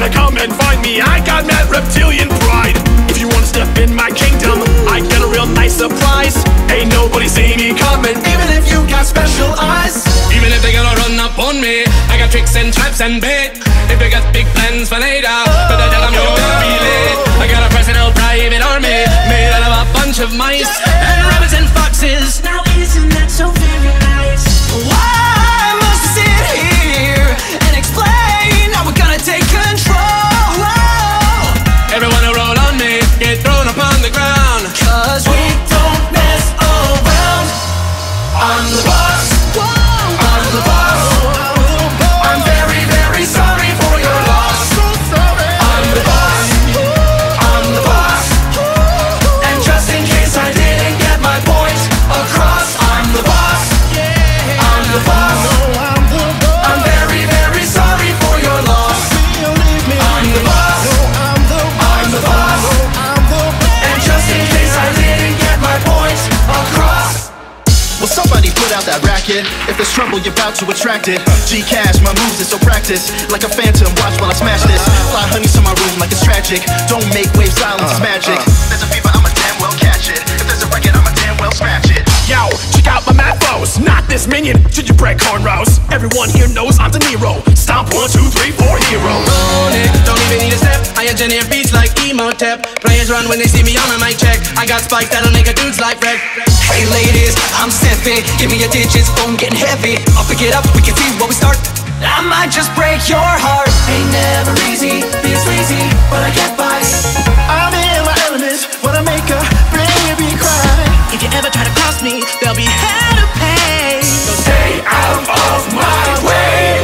come and find me. I got mad reptilian pride. If you wanna step in my kingdom, I get a real nice surprise. Ain't nobody see me coming, even if you got special eyes. Even if they gonna run up on me, I got tricks and traps and bait. If they got big plans for later, but I tell them you better be late. I got a personal private army made out of a bunch of mice and rabbits and foxes. Now isn't that so very nice? Why must I sit here and explain how we're gonna take control? Everyone who roll on me get thrown upon the ground. Cause we don't mess around. I'm the boss. I'm the boss. I'm very, very sorry for your loss. I'm the boss. I'm the boss. And just in case I didn't get my point across, I'm the boss. I'm the boss. I'm very, very sorry for your loss. I'm the boss. I'm the boss. And just in case I didn't get my point across. Will somebody put out that racket? If there's trouble, you're about to attract it. G-Cash, my moves are so practiced. Like a phantom, watch while I smash this. Fly honeys to my room like it's tragic. Don't make waves, silence is magic. There's a fever, I'ma damn well catch it. If there's a record, I'ma damn well scratch it. Yo, check out my mad foes. Not this minion, should you break cornrows? Everyone here knows I'm De Niro. Stomp 1, 2, 3, 4, hero. Own it, don't even need a step. I engineer beats like Emotep. Players run when they see me on a mic check. I got spikes that'll make a dude's life wreck. Hey ladies, I'm Seffi. Give me your digits, phone getting heavy. I'll pick it up, we can see where we start. I might just break your heart. Ain't never easy, beats lazy, but I get by. I'm in my element, what I make her bring me cry. If you ever try to cross me, there'll be hell to pay. So stay out of my way.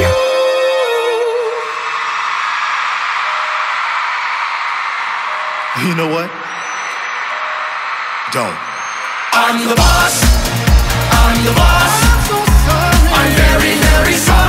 You know what? Don't. I'm the boss. I'm the boss. I'm very, very sorry.